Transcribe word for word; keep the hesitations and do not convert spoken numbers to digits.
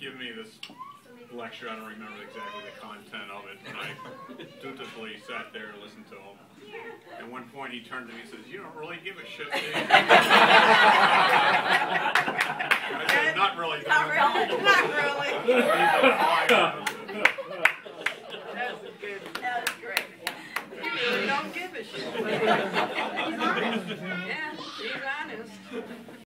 giving me this lecture. I don't remember exactly the content of it, and I dutifully sat there and listened to him. At one point, he turned to me and says, "You don't really give a shit, do you?"